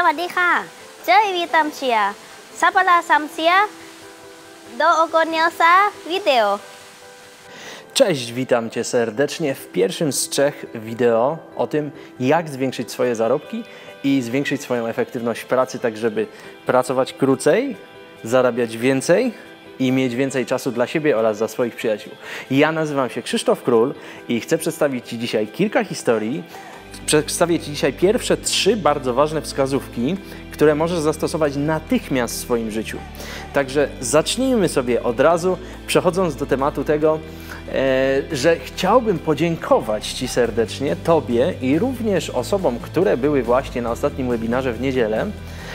สวัสดีค่ะเจอwitam cię Sapala Samsia do oglądania wideo. Cześć, witam Cię serdecznie w pierwszym z 3 wideo o tym, jak zwiększyć swoje zarobki i zwiększyć swoją efektywność pracy, tak żeby pracować krócej, zarabiać więcej i mieć więcej czasu dla siebie oraz dla swoich przyjaciół. Ja nazywam się Krzysztof Król i chcę przedstawić Ci dzisiaj kilka historii. Przedstawię Ci dzisiaj pierwsze 3 bardzo ważne wskazówki, które możesz zastosować natychmiast w swoim życiu. Także zacznijmy sobie od razu, przechodząc do tematu tego, że chciałbym podziękować Ci serdecznie, Tobie i również osobom, które były właśnie na ostatnim webinarze w niedzielę.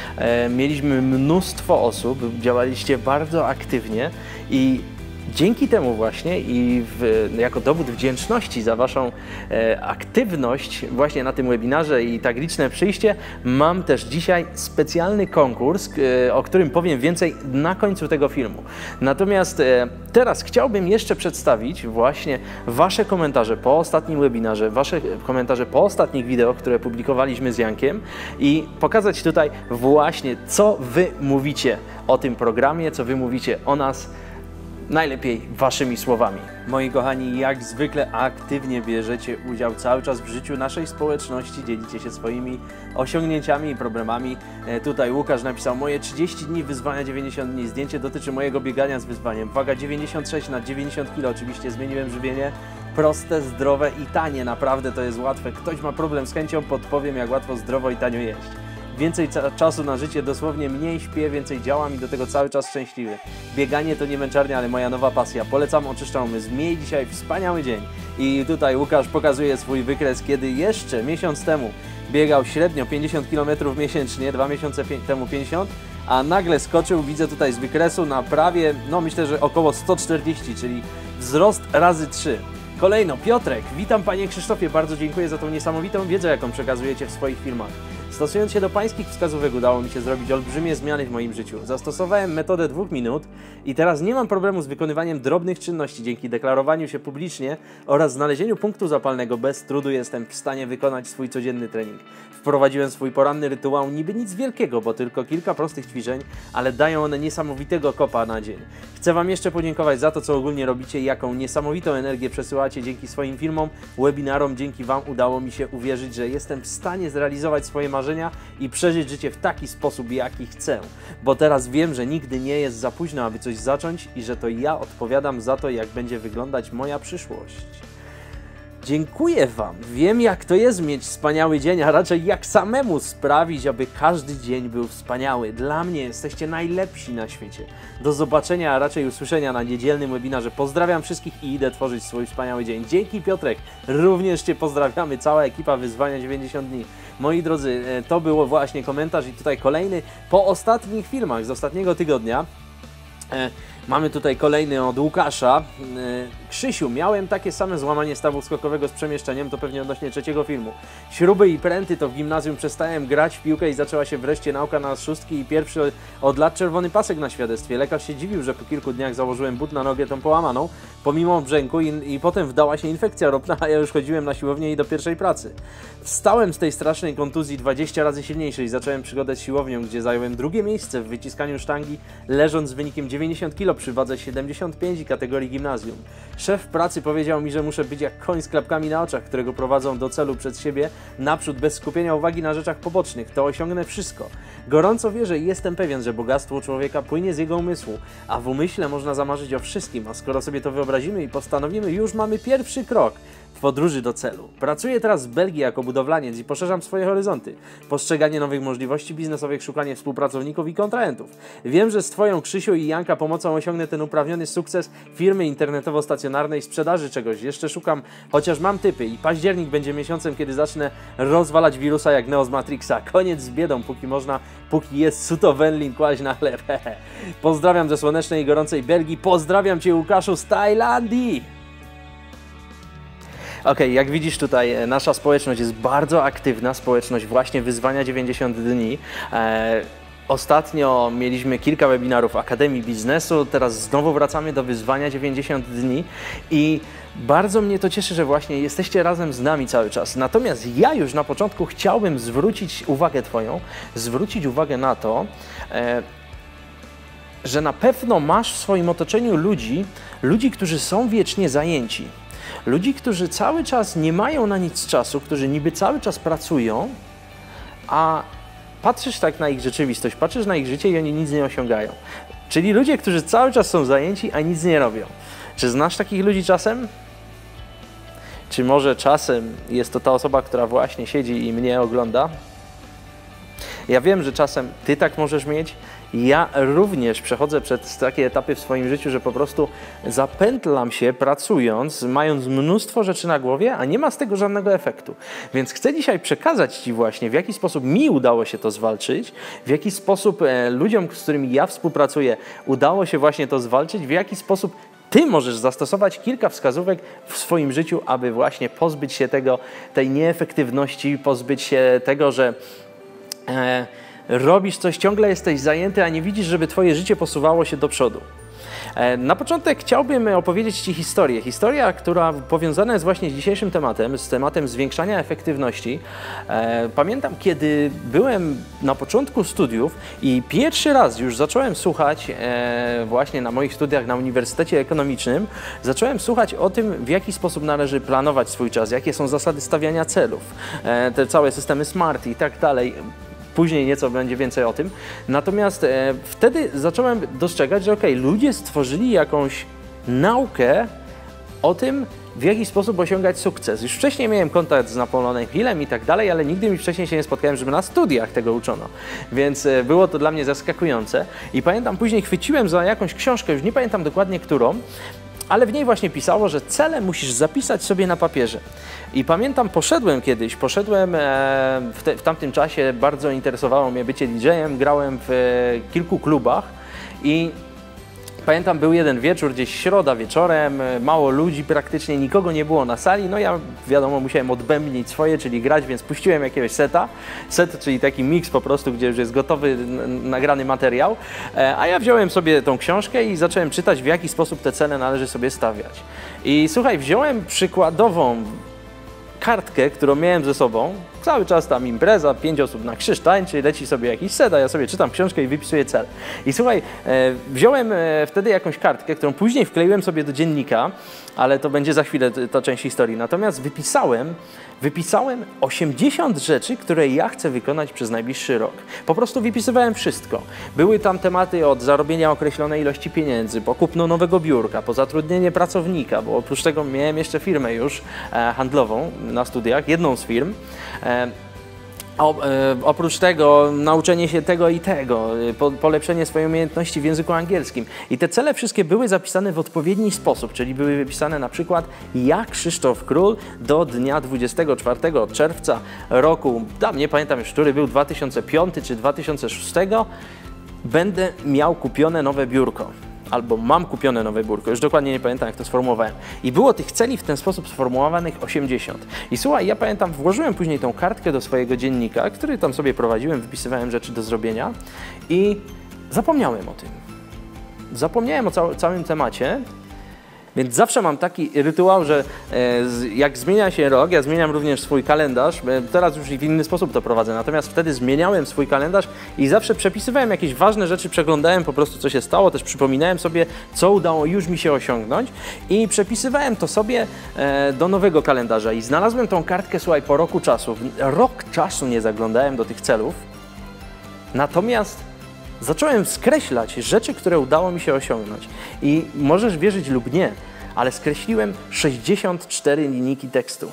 Mieliśmy mnóstwo osób, działaliście bardzo aktywnie i dzięki temu właśnie i jako dowód wdzięczności za Waszą aktywność właśnie na tym webinarze i tak liczne przyjście, mam też dzisiaj specjalny konkurs, o którym powiem więcej na końcu tego filmu. Natomiast teraz chciałbym jeszcze przedstawić właśnie Wasze komentarze po ostatnim webinarze, Wasze komentarze po ostatnich wideo, które publikowaliśmy z Jankiem i pokazać tutaj właśnie, co Wy mówicie o tym programie, co Wy mówicie o nas, najlepiej Waszymi słowami. Moi kochani, jak zwykle aktywnie bierzecie udział cały czas w życiu naszej społeczności, dzielicie się swoimi osiągnięciami i problemami. Tutaj Łukasz napisał: moje 30 dni wyzwania 90 dni. Zdjęcie dotyczy mojego biegania z wyzwaniem. Waga 96 na 90 kg. Oczywiście zmieniłem żywienie. Proste, zdrowe i tanie. Naprawdę to jest łatwe. Ktoś ma problem z chęcią, podpowiem, jak łatwo, zdrowo i tanio jeść. Więcej czasu na życie, dosłownie mniej śpię, więcej działam i do tego cały czas szczęśliwy. Bieganie to nie męczarnia, ale moja nowa pasja. Polecam, oczyszczam umysł. Miej dzisiaj wspaniały dzień. I tutaj Łukasz pokazuje swój wykres, kiedy jeszcze miesiąc temu biegał średnio 50 km miesięcznie, 2 miesiące temu 50, a nagle skoczył, widzę tutaj z wykresu, na prawie, no myślę, że około 140, czyli wzrost razy 3. Kolejno, Piotrek. Witam Panie Krzysztofie, bardzo dziękuję za tą niesamowitą wiedzę, jaką przekazujecie w swoich filmach. Stosując się do Pańskich wskazówek, udało mi się zrobić olbrzymie zmiany w moim życiu. Zastosowałem metodę 2 minut i teraz nie mam problemu z wykonywaniem drobnych czynności. Dzięki deklarowaniu się publicznie oraz znalezieniu punktu zapalnego bez trudu jestem w stanie wykonać swój codzienny trening. Wprowadziłem swój poranny rytuał, niby nic wielkiego, bo tylko kilka prostych ćwiczeń, ale dają one niesamowitego kopa na dzień. Chcę Wam jeszcze podziękować za to, co ogólnie robicie i jaką niesamowitą energię przesyłacie dzięki swoim filmom, webinarom. Dzięki Wam udało mi się uwierzyć, że jestem w stanie zrealizować swoje marzenia i przeżyć życie w taki sposób, jaki chcę. Bo teraz wiem, że nigdy nie jest za późno, aby coś zacząć i że to ja odpowiadam za to, jak będzie wyglądać moja przyszłość. Dziękuję Wam. Wiem, jak to jest mieć wspaniały dzień, a raczej jak samemu sprawić, aby każdy dzień był wspaniały. Dla mnie jesteście najlepsi na świecie. Do zobaczenia, a raczej usłyszenia na niedzielnym webinarze. Pozdrawiam wszystkich i idę tworzyć swój wspaniały dzień. Dzięki Piotrek. Również Cię pozdrawiamy. Cała ekipa Wyzwania 90 dni. Moi drodzy, to było właśnie komentarz i tutaj kolejny po ostatnich filmach z ostatniego tygodnia. Mamy tutaj kolejny od Łukasza. Krzysiu, miałem takie same złamanie stawu skokowego z przemieszczeniem, to pewnie odnośnie 3. filmu. Śruby i pręty, to w gimnazjum przestałem grać w piłkę i zaczęła się wreszcie nauka na szóstki i pierwszy od lat czerwony pasek na świadectwie. Lekarz się dziwił, że po kilku dniach założyłem but na nogę tą połamaną, pomimo brzęku i potem wdała się infekcja ropna, a ja już chodziłem na siłownię i do pierwszej pracy. Wstałem z tej strasznej kontuzji 20 razy silniejszej i zacząłem przygodę z siłownią, gdzie zająłem 2. miejsce w wyciskaniu sztangi, leżąc z wynikiem 90 kg przy wadze 75 kategorii gimnazjum. Szef pracy powiedział mi, że muszę być jak koń z klapkami na oczach, którego prowadzą do celu przed siebie, naprzód bez skupienia uwagi na rzeczach pobocznych. To osiągnę wszystko. Gorąco wierzę i jestem pewien, że bogactwo człowieka płynie z jego umysłu, a w umyśle można zamarzyć o wszystkim, a skoro sobie to wyobrazimy i postanowimy, już mamy pierwszy krok w podróży do celu. Pracuję teraz w Belgii jako budowlaniec i poszerzam swoje horyzonty. Postrzeganie nowych możliwości biznesowych, szukanie współpracowników i kontrahentów. Wiem, że z Twoją, Krzysiu i Janka pomocą osiągnę ten uprawniony sukces firmy internetowo-stacjonarnej sprzedaży czegoś. Jeszcze szukam, chociaż mam typy i październik będzie miesiącem, kiedy zacznę rozwalać wirusa jak Neo z Matrixa. Koniec z biedą, póki można, póki jest suto wędlin kłaść na chleb. Pozdrawiam ze słonecznej i gorącej Belgii. Pozdrawiam Cię, Łukaszu, z Tajlandii. Okej, jak widzisz tutaj nasza społeczność jest bardzo aktywna, społeczność właśnie Wyzwania 90 dni. Ostatnio mieliśmy kilka webinarów Akademii Biznesu, teraz znowu wracamy do wyzwania 90 dni i bardzo mnie to cieszy, że właśnie jesteście razem z nami cały czas. Natomiast ja już na początku chciałbym zwrócić uwagę zwrócić uwagę na to, że na pewno masz w swoim otoczeniu ludzi, którzy są wiecznie zajęci. Ludzi, którzy cały czas nie mają na nic czasu, którzy niby cały czas pracują, a patrzysz tak na ich rzeczywistość, patrzysz na ich życie i oni nic nie osiągają. Czyli ludzie, którzy cały czas są zajęci, a nic nie robią. Czy znasz takich ludzi czasem? Czy może czasem jest to ta osoba, która właśnie siedzi i mnie ogląda? Ja wiem, że czasem ty tak możesz mieć. Ja również przechodzę przez takie etapy w swoim życiu, że po prostu zapętlam się pracując, mając mnóstwo rzeczy na głowie, a nie ma z tego żadnego efektu. Więc chcę dzisiaj przekazać Ci właśnie, w jaki sposób mi udało się to zwalczyć, w jaki sposób ludziom, z którymi ja współpracuję, udało się właśnie to zwalczyć, w jaki sposób Ty możesz zastosować kilka wskazówek w swoim życiu, aby właśnie pozbyć się tej nieefektywności, pozbyć się tego, że robisz coś, ciągle jesteś zajęty, a nie widzisz, żeby Twoje życie posuwało się do przodu. Na początek chciałbym opowiedzieć Ci historię. Historia, która powiązana jest właśnie z dzisiejszym tematem, z tematem zwiększania efektywności. Pamiętam, kiedy byłem na początku studiów i pierwszy raz już zacząłem słuchać właśnie na moich studiach na Uniwersytecie Ekonomicznym, zacząłem słuchać o tym, w jaki sposób należy planować swój czas, jakie są zasady stawiania celów, te całe systemy SMART i tak dalej. Później nieco będzie więcej o tym. Natomiast wtedy zacząłem dostrzegać, że ludzie stworzyli jakąś naukę o tym, w jaki sposób osiągać sukces. Już wcześniej miałem kontakt z Napoleonem Hillem i tak dalej, ale nigdy mi wcześniej się nie spotkałem, żeby na studiach tego uczono. Więc było to dla mnie zaskakujące. I pamiętam, później chwyciłem za jakąś książkę, już nie pamiętam dokładnie którą, ale w niej właśnie pisało, że cele musisz zapisać sobie na papierze. I pamiętam, poszedłem w tamtym czasie, bardzo interesowało mnie bycie DJ-em, grałem w kilku klubach i pamiętam, był jeden wieczór, gdzieś środa wieczorem, mało ludzi, praktycznie nikogo nie było na sali, no ja wiadomo musiałem odbębnić swoje, czyli grać, więc puściłem jakiegoś seta, czyli taki miks po prostu, gdzie już jest gotowy, nagrany materiał, a ja wziąłem sobie tą książkę i zacząłem czytać, w jaki sposób te cele należy sobie stawiać. I słuchaj, wziąłem przykładową kartkę, którą miałem ze sobą, cały czas tam impreza, 5 osób na krzyż tańczy, leci sobie jakiś set, a ja sobie czytam książkę i wypisuję cel. I słuchaj, wziąłem wtedy jakąś kartkę, którą później wkleiłem sobie do dziennika, ale to będzie za chwilę ta część historii. Natomiast wypisałem 80 rzeczy, które ja chcę wykonać przez najbliższy rok. Po prostu wypisywałem wszystko. Były tam tematy od zarobienia określonej ilości pieniędzy, po kupno nowego biurka, po zatrudnienie pracownika, bo oprócz tego miałem jeszcze firmę już handlową na studiach, jedną z firm. Oprócz tego nauczenie się tego i tego, polepszenie swojej umiejętności w języku angielskim. I te cele wszystkie były zapisane w odpowiedni sposób, czyli były wypisane na przykład ja, Krzysztof Król, do dnia 24 czerwca roku, nie pamiętam już, który był 2005 czy 2006, będę miał kupione nowe biurko. Albo mam kupione nowe biurko, już dokładnie nie pamiętam, jak to sformułowałem. I było tych celi w ten sposób sformułowanych 80. I słuchaj, ja pamiętam, włożyłem później tą kartkę do swojego dziennika, który tam sobie prowadziłem, wypisywałem rzeczy do zrobienia i zapomniałem o tym. Zapomniałem o całym temacie, więc zawsze mam taki rytuał, że jak zmienia się rok, ja zmieniam również swój kalendarz, teraz już w inny sposób to prowadzę, natomiast wtedy zmieniałem swój kalendarz i zawsze przepisywałem jakieś ważne rzeczy, przeglądałem po prostu, co się stało, też przypominałem sobie, co udało już mi się osiągnąć i przepisywałem to sobie do nowego kalendarza i znalazłem tą kartkę, słuchaj, po roku czasu. Rok czasu nie zaglądałem do tych celów, natomiast zacząłem skreślać rzeczy, które udało mi się osiągnąć. I możesz wierzyć lub nie, ale skreśliłem 64 linijki tekstu.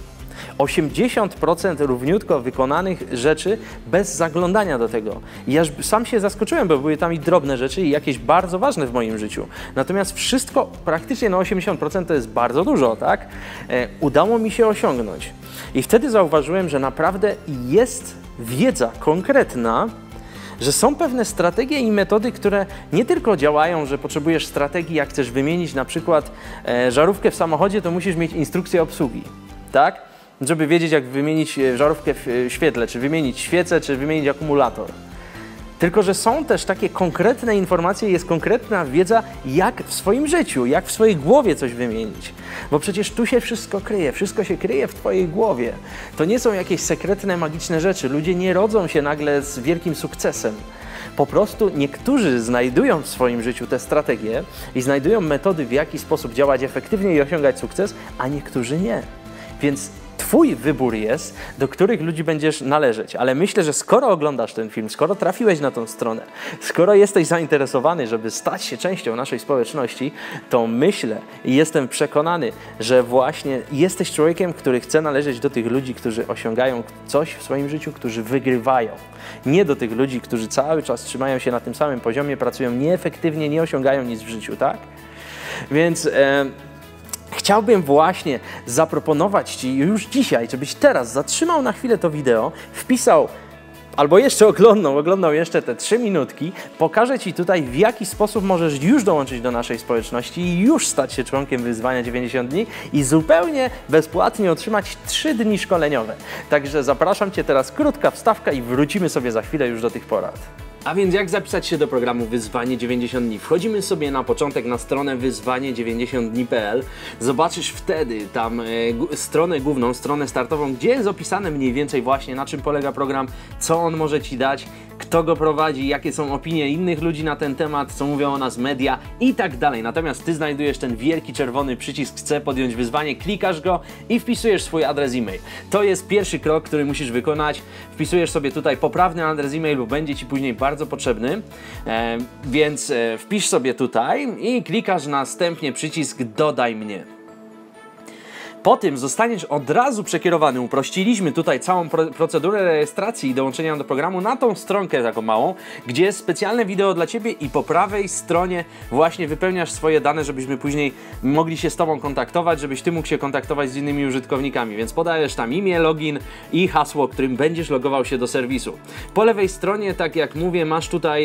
80% równiutko wykonanych rzeczy bez zaglądania do tego. I ja sam się zaskoczyłem, bo były tam i drobne rzeczy i jakieś bardzo ważne w moim życiu. Natomiast wszystko praktycznie na 80% to jest bardzo dużo, tak? Udało mi się osiągnąć. I wtedy zauważyłem, że naprawdę jest wiedza konkretna, że są pewne strategie i metody, które nie tylko działają, że potrzebujesz strategii, jak chcesz wymienić na przykład żarówkę w samochodzie, to musisz mieć instrukcję obsługi, tak? Żeby wiedzieć, jak wymienić żarówkę w świetle, czy wymienić świecę, czy wymienić akumulator. Tylko że są też takie konkretne informacje, jest konkretna wiedza, jak w swoim życiu, jak w swojej głowie coś wymienić. Bo przecież tu się wszystko kryje, wszystko się kryje w twojej głowie. To nie są jakieś sekretne, magiczne rzeczy. Ludzie nie rodzą się nagle z wielkim sukcesem. Po prostu niektórzy znajdują w swoim życiu te strategie i znajdują metody, w jaki sposób działać efektywnie i osiągać sukces, a niektórzy nie. Więc twój wybór jest, do których ludzi będziesz należeć. Ale myślę, że skoro oglądasz ten film, skoro trafiłeś na tą stronę, skoro jesteś zainteresowany, żeby stać się częścią naszej społeczności, to myślę i jestem przekonany, że właśnie jesteś człowiekiem, który chce należeć do tych ludzi, którzy osiągają coś w swoim życiu, którzy wygrywają. Nie do tych ludzi, którzy cały czas trzymają się na tym samym poziomie, pracują nieefektywnie, nie osiągają nic w życiu, tak? Więc chciałbym właśnie zaproponować Ci już dzisiaj, żebyś teraz zatrzymał na chwilę to wideo, wpisał albo jeszcze oglądał jeszcze te 3 minutki, pokażę Ci tutaj, w jaki sposób możesz już dołączyć do naszej społeczności i już stać się członkiem wyzwania 90 dni i zupełnie bezpłatnie otrzymać 3 dni szkoleniowe. Także zapraszam Cię teraz, krótka wstawka i wrócimy sobie za chwilę już do tych porad. A więc jak zapisać się do programu Wyzwanie 90 dni? Wchodzimy sobie na początek na stronę wyzwanie90dni.pl. Zobaczysz wtedy tam stronę główną, stronę startową, gdzie jest opisane mniej więcej właśnie, na czym polega program, co on może Ci dać, kto go prowadzi, jakie są opinie innych ludzi na ten temat, co mówią o nas media i tak dalej. Natomiast Ty znajdujesz ten wielki czerwony przycisk Chcę podjąć wyzwanie, klikasz go i wpisujesz swój adres e-mail. To jest pierwszy krok, który musisz wykonać. Wpisujesz sobie tutaj poprawny adres e-mail, bo będzie Ci później bardzo potrzebny, więc wpisz sobie tutaj i klikasz następnie przycisk Dodaj mnie. Po tym zostaniesz od razu przekierowany. Uprościliśmy tutaj całą procedurę rejestracji i dołączenia do programu na tą stronkę taką małą, gdzie jest specjalne wideo dla Ciebie i po prawej stronie właśnie wypełniasz swoje dane, żebyśmy później mogli się z Tobą kontaktować, żebyś Ty mógł się kontaktować z innymi użytkownikami, więc podajesz tam imię, login i hasło, którym będziesz logował się do serwisu. Po lewej stronie, tak jak mówię, masz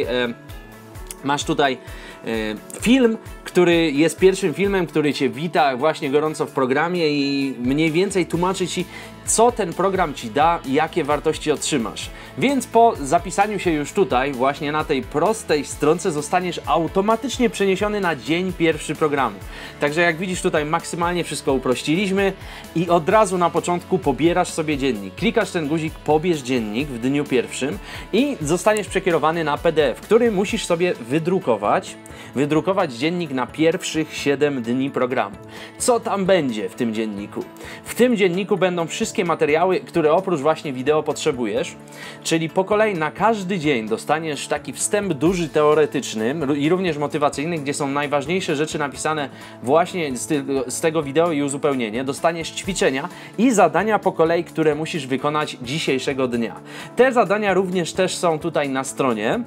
tutaj film, który jest pierwszym filmem, który Cię wita właśnie gorąco w programie i mniej więcej tłumaczy Ci, co ten program Ci da i jakie wartości otrzymasz. Więc po zapisaniu się już tutaj, właśnie na tej prostej stronce, zostaniesz automatycznie przeniesiony na dzień pierwszy programu. Także jak widzisz, tutaj maksymalnie wszystko uprościliśmy i od razu na początku pobierasz sobie dziennik. Klikasz ten guzik pobierz dziennik w dniu pierwszym i zostaniesz przekierowany na PDF, który musisz sobie wydrukować dziennik na pierwszych 7 dni programu. Co tam będzie w tym dzienniku? W tym dzienniku będą wszystkie materiały, które oprócz właśnie wideo potrzebujesz, czyli po kolei na każdy dzień dostaniesz taki wstęp duży teoretyczny i również motywacyjny, gdzie są najważniejsze rzeczy napisane właśnie z tego wideo i uzupełnienie. Dostaniesz ćwiczenia i zadania po kolei, które musisz wykonać dzisiejszego dnia. Te zadania również też są tutaj na stronie.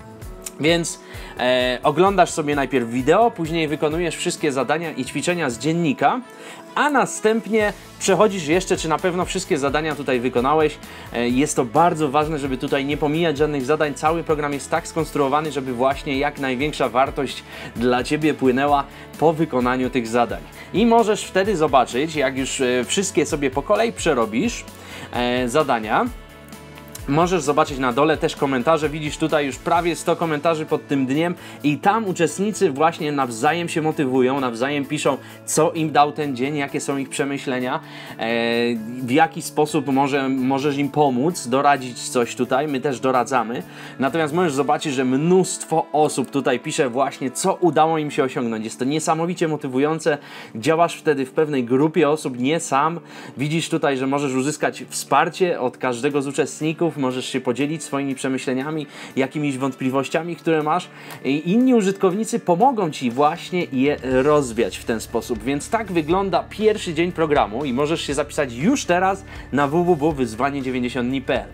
Więc oglądasz sobie najpierw wideo, później wykonujesz wszystkie zadania i ćwiczenia z dziennika, a następnie przechodzisz jeszcze, czy na pewno wszystkie zadania tutaj wykonałeś. Jest to bardzo ważne, żeby tutaj nie pomijać żadnych zadań. Cały program jest tak skonstruowany, żeby właśnie jak największa wartość dla Ciebie płynęła po wykonaniu tych zadań. I możesz wtedy zobaczyć, jak już wszystkie sobie po kolei przerobisz zadania. Możesz zobaczyć na dole też komentarze, widzisz tutaj już prawie 100 komentarzy pod tym dniem i tam uczestnicy właśnie nawzajem się motywują, nawzajem piszą, co im dał ten dzień, jakie są ich przemyślenia, w jaki sposób możesz im pomóc, doradzić coś tutaj, my też doradzamy. Natomiast możesz zobaczyć, że mnóstwo osób tutaj pisze właśnie, co udało im się osiągnąć. Jest to niesamowicie motywujące, działasz wtedy w pewnej grupie osób, nie sam. Widzisz tutaj, że możesz uzyskać wsparcie od każdego z uczestników, możesz się podzielić swoimi przemyśleniami, jakimiś wątpliwościami, które masz i inni użytkownicy pomogą Ci właśnie je rozwiać w ten sposób. Więc tak wygląda pierwszy dzień programu i możesz się zapisać już teraz na www.wyzwanie90dni.pl.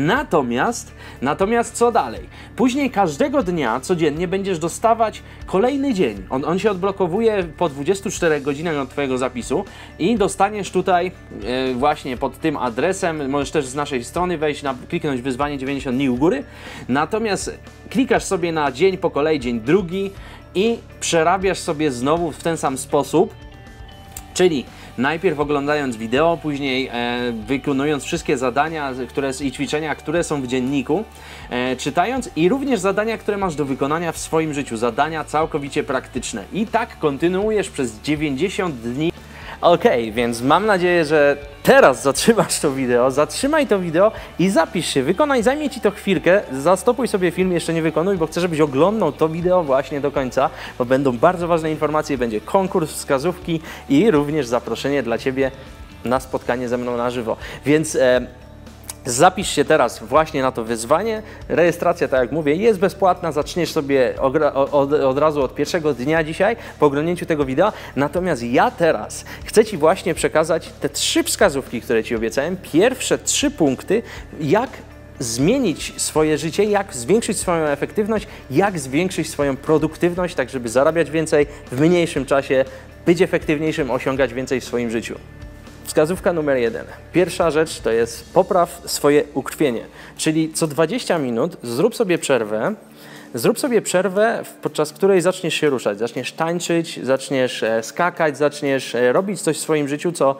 Natomiast co dalej? Później każdego dnia, codziennie będziesz dostawać kolejny dzień. On się odblokowuje po 24 godzinach od Twojego zapisu i dostaniesz tutaj właśnie pod tym adresem, możesz też z naszej strony wejść, kliknąć wyzwanie 90 dni u góry, natomiast klikasz sobie na dzień po kolei, dzień drugi i przerabiasz sobie znowu w ten sam sposób, czyli Najpierw oglądając wideo, później wykonując wszystkie zadania i ćwiczenia, które są w dzienniku, czytając i również zadania, które masz do wykonania w swoim życiu, zadania całkowicie praktyczne. I tak kontynuujesz przez 90 dni. Okej, więc mam nadzieję, że teraz zatrzymasz to wideo, zatrzymaj to wideo i zapisz się, wykonaj, zajmie Ci to chwilkę, zastopuj sobie film, jeszcze nie wykonuj, bo chcę, żebyś oglądał to wideo właśnie do końca, bo będą bardzo ważne informacje, będzie konkurs, wskazówki i również zaproszenie dla Ciebie na spotkanie ze mną na żywo. Więc zapisz się teraz właśnie na to wyzwanie. Rejestracja, tak jak mówię, jest bezpłatna. Zaczniesz sobie od razu od pierwszego dnia dzisiaj po oglądnięciu tego wideo. Natomiast ja teraz chcę Ci właśnie przekazać te 3 wskazówki, które Ci obiecałem. Pierwsze 3 punkty, jak zmienić swoje życie, jak zwiększyć swoją efektywność, jak zwiększyć swoją produktywność, tak żeby zarabiać więcej w mniejszym czasie, być efektywniejszym, osiągać więcej w swoim życiu. Wskazówka numer 1. Pierwsza rzecz to jest popraw swoje ukrwienie, czyli co 20 minut zrób sobie przerwę, podczas której zaczniesz się ruszać, zaczniesz tańczyć, zaczniesz skakać, zaczniesz robić coś w swoim życiu, co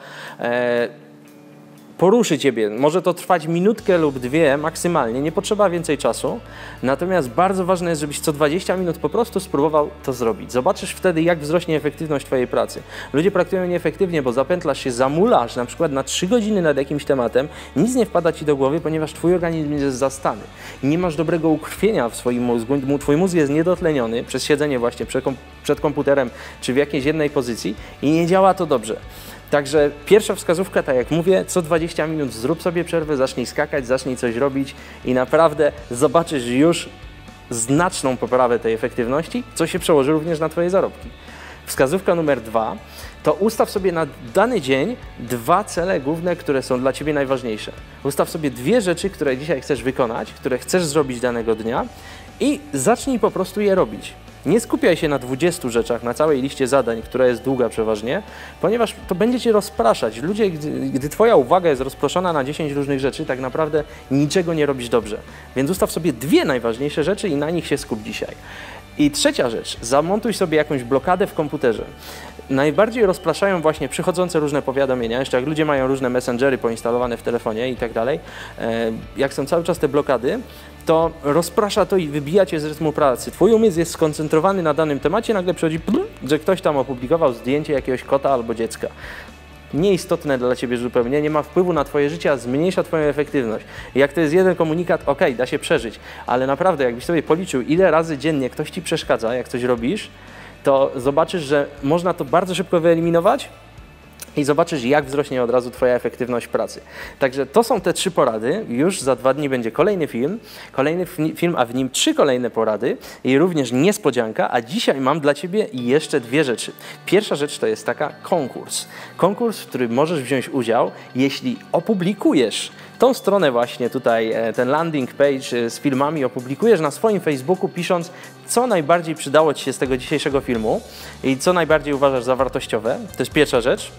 poruszy Ciebie. Może to trwać minutkę lub 2 maksymalnie, nie potrzeba więcej czasu. Natomiast bardzo ważne jest, żebyś co 20 minut po prostu spróbował to zrobić. Zobaczysz wtedy, jak wzrośnie efektywność Twojej pracy. Ludzie praktykują nieefektywnie, bo zapętlasz się, zamulasz na przykład na 3 godziny nad jakimś tematem, nic nie wpada Ci do głowy, ponieważ Twój organizm jest zastany. Nie masz dobrego ukrwienia w swoim mózgu, Twój mózg jest niedotleniony przez siedzenie właśnie przed komputerem czy w jakiejś jednej pozycji i nie działa to dobrze. Także pierwsza wskazówka, tak jak mówię, co 20 minut zrób sobie przerwę, zacznij skakać, zacznij coś robić i naprawdę zobaczysz już znaczną poprawę tej efektywności, co się przełoży również na Twoje zarobki. Wskazówka numer 2 to ustaw sobie na dany dzień 2 cele główne, które są dla Ciebie najważniejsze. Ustaw sobie 2 rzeczy, które dzisiaj chcesz wykonać, które chcesz zrobić danego dnia i zacznij po prostu je robić. Nie skupiaj się na 20 rzeczach, na całej liście zadań, która jest długa przeważnie, ponieważ to będzie Cię rozpraszać. Ludzie, gdy Twoja uwaga jest rozproszona na 10 różnych rzeczy, tak naprawdę niczego nie robisz dobrze. Więc ustaw sobie 2 najważniejsze rzeczy i na nich się skup dzisiaj. I trzecia rzecz, zamontuj sobie jakąś blokadę w komputerze. Najbardziej rozpraszają właśnie przychodzące różne powiadomienia, jeszcze jak ludzie mają różne messengery poinstalowane w telefonie i tak dalej. Jak są cały czas te blokady, to rozprasza to i wybija Cię z rytmu pracy. Twój umysł jest skoncentrowany na danym temacie, nagle przychodzi, że ktoś tam opublikował zdjęcie jakiegoś kota albo dziecka. Nieistotne dla Ciebie zupełnie, nie ma wpływu na Twoje życie, a zmniejsza Twoją efektywność. I jak to jest jeden komunikat, ok, da się przeżyć, ale naprawdę jakbyś sobie policzył, ile razy dziennie ktoś Ci przeszkadza, jak coś robisz, to zobaczysz, że można to bardzo szybko wyeliminować i zobaczysz, jak wzrośnie od razu Twoja efektywność pracy. Także to są te 3 porady. Już za 2 dni będzie kolejny film, a w nim 3 kolejne porady i również niespodzianka, a dzisiaj mam dla Ciebie jeszcze 2 rzeczy. Pierwsza rzecz to jest taka konkurs. Konkurs, w którym możesz wziąć udział, jeśli opublikujesz tą stronę właśnie tutaj, ten landing page z filmami opublikujesz na swoim Facebooku, pisząc, co najbardziej przydało Ci się z tego dzisiejszego filmu i co najbardziej uważasz za wartościowe. To jest pierwsza rzecz.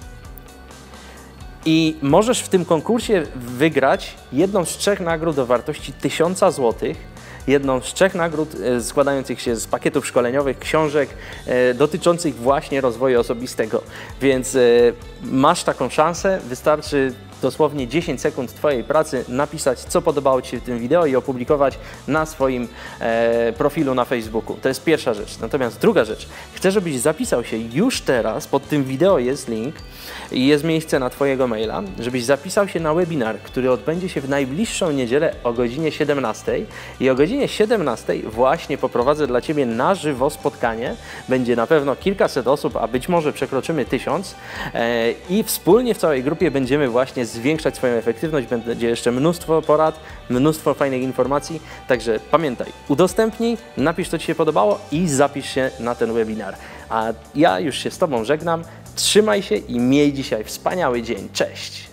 I możesz w tym konkursie wygrać jedną z 3 nagród o wartości 1000 zł, jedną z 3 nagród składających się z pakietów szkoleniowych, książek dotyczących właśnie rozwoju osobistego. Więc masz taką szansę, wystarczy dosłownie 10 sekund Twojej pracy napisać, co podobało Ci się w tym wideo i opublikować na swoim profilu na Facebooku. To jest pierwsza rzecz. Natomiast druga rzecz, chcę, żebyś zapisał się już teraz, pod tym wideo jest link i jest miejsce na Twojego maila, żebyś zapisał się na webinar, który odbędzie się w najbliższą niedzielę o godzinie 17 i o godzinie 17 właśnie poprowadzę dla Ciebie na żywo spotkanie. Będzie na pewno kilkaset osób, a być może przekroczymy 1000 i wspólnie w całej grupie będziemy właśnie zwiększać swoją efektywność. Będzie jeszcze mnóstwo porad, mnóstwo fajnych informacji, także pamiętaj, udostępnij, napisz, co Ci się podobało i zapisz się na ten webinar. A ja już się z Tobą żegnam, trzymaj się i miej dzisiaj wspaniały dzień. Cześć!